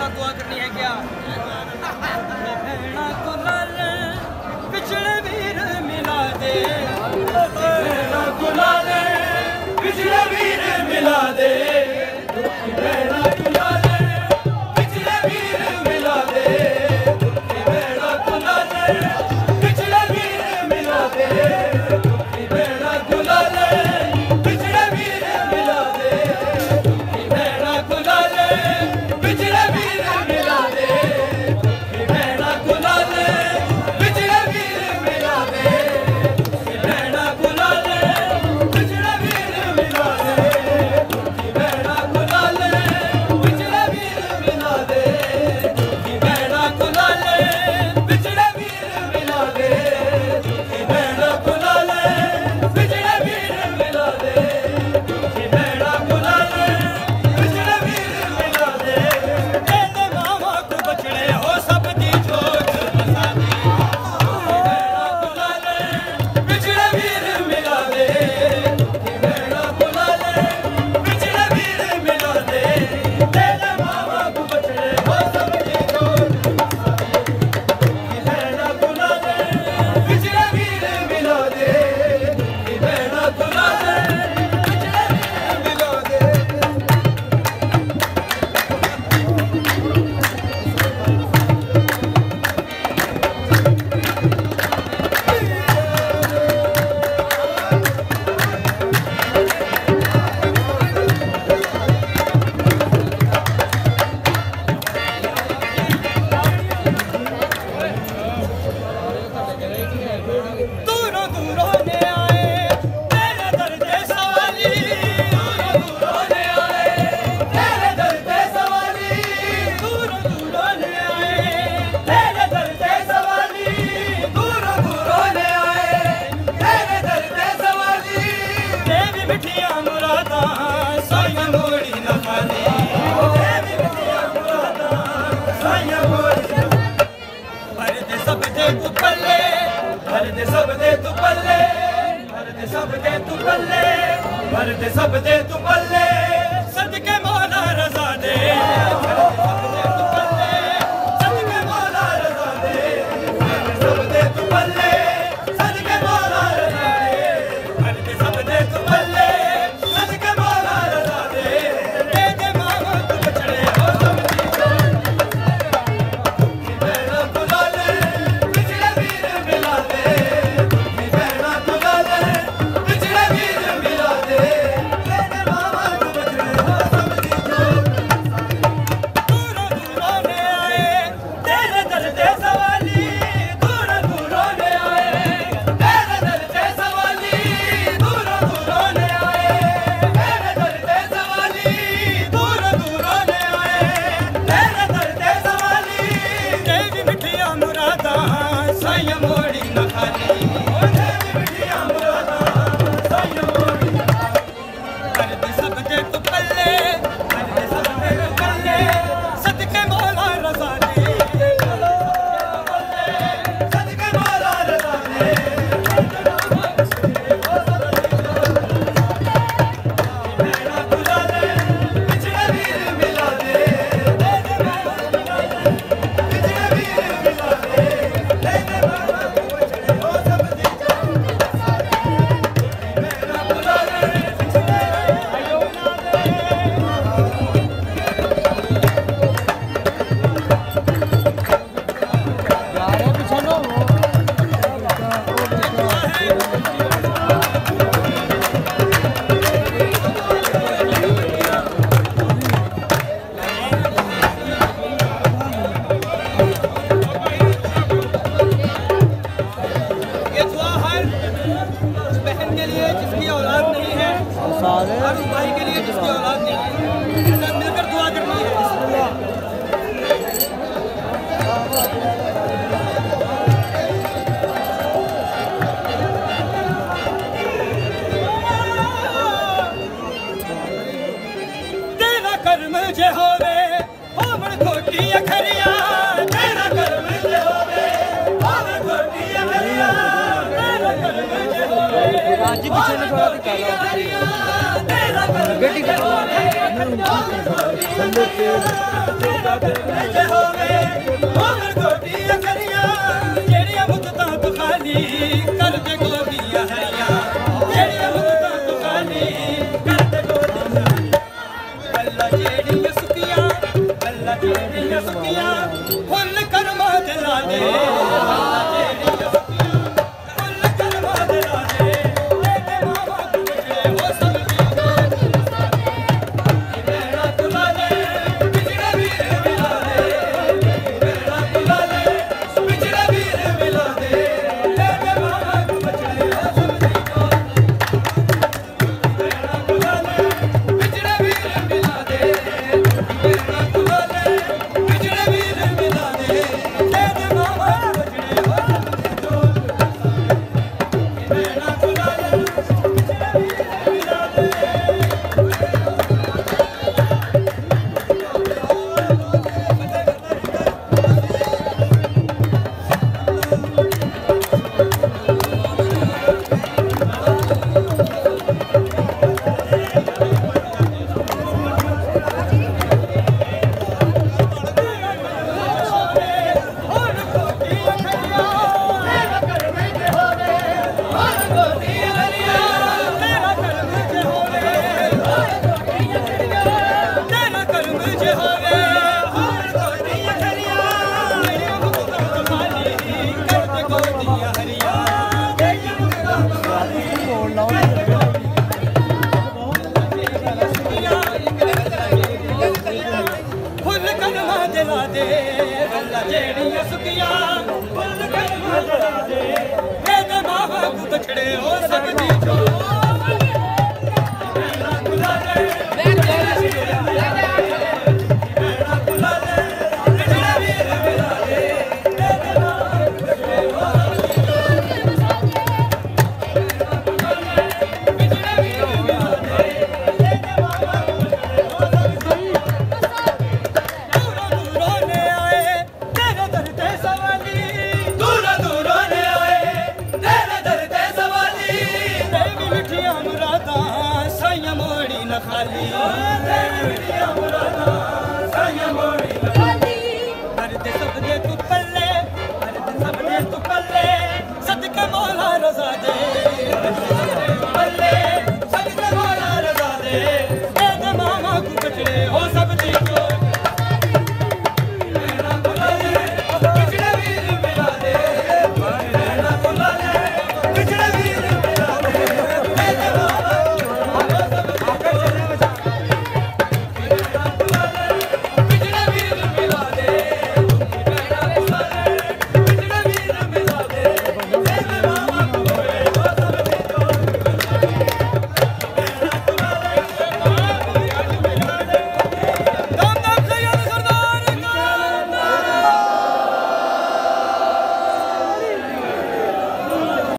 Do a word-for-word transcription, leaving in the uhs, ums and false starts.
साथ दुआ करनी है क्या? भेड़ा को लाल पिछड़े वीर मिला दे, भेड़ा को लाल पिछड़े वीर मिला दे, भेड़ा को लाल पिछड़े वीर मिला दे, भेड़ा को लाल पिछड़े वीर मिला दे, भेड़ा को लाल पिछड़े वीर मिला दे, भेड़ा को लाल पिछड़े वीर मिला दे, भेड़ा को लाल पिछड़े वीर मिला दे, भेड़ा को लाल पिछड़े वीर मिला दे, भेड़ा को लाल पिछड़े वीर मिला दे, भेड़ा को लाल पिछड़े वीर मिला दे, भेड़ा को लाल पिछड़े वीर मिला दे, भेड़ा को लाल पिछड़े वीर मिला दे, तेरे मामा को बछड़े हो सब दी जोत बसा दी, भेड़ा को लाल पिछड़े वीर मिला दे, भेड़ा को लाल पिछड़े वीर मिला दे, तेरे मामा को बछड़े हो सब दी जोत बसा दी, भेड़ा को लाल पिछड़े वीर मिला दे, भेड़ा को लाल पिछड़े वीर मिला दे। दूरों दूरों ने आए तेरे दर पे सवाली, दूरों दूरों ने आए तेरे दर पे सवाली, दूरों दूरों ने आए तेरे दर पे सवाली, दूरों दूरों ने आए तेरे दर पे सवाली, देवी मिठिया मुरादा साइयां मोड़ी न खाली, देवी मिठिया मुरादा साइयां मोड़ी न भर दे सब दे तू पल्ले, भर दे सब दे तू पल्ले, भर दे सब दे तू पल्ले, भर दे सब दे तू पल्ले, सदके मौला रजा दे, भर दे सब दे तू पल्ले, सदके मौला रजा दे, भर दे सब दे तू पल्ले, सदके मौला रजा दे, भर दे सब दे तू पल्ले, सदके मौला रजा दे, दे दे मामा को बछड़े हो सब दी जोत, भेड़ा को लाल पिछड़े वीर मिला दे, भेड़ा को लाल पिछड़े वीर मिला दे, तेरे मामा को बछड़े हो सब दी जोत। दूरों दूरों ने आए तेरे दर पे सवाली, दूरों दूरों ने आए तेरे दर पे सवाली, दूरों दूरों ने आए तेरे दर पे सवाली, दूरों दूरों ने आए तेरे दर पे सवाली, देवी मिठिया मुरादा साइयां मोड़ी न खाली, ओ देवी मिठिया मुरादा साइयां मोड़ी न खाली, भर दे सब दे तू पल्ले, भर दे सब दे तू पल्ले, सदके मौला रजा दे, सदके मौला रजा दे, भेड़ा को लाल पिछड़े वीर मिला दे, पिछड़े वीर मिला दे, तेरे मामा को बछड़े हो सब दी जोत, भेड़ा को लाल पिछड़े आयो ना दे। ये दुआ हर उस बहन के लिए जिसकी औलाद नहीं है, हर उस भाई के लिए जिसकी औलाद नहीं है, इनसे मिलकर दुआ करनी है। तेरा कर्म जे होवे होमण खोटी अखरिया, तेरा कर्म जे होवे होमण खोटी अखरिया, तेरा कर्म जे होवे राजी पीछे में थोड़ा दिखा लो। तेरा कर्म जे होवे फुल कर्मा दिला दे सुखिया फुल कर्मा दिला दे,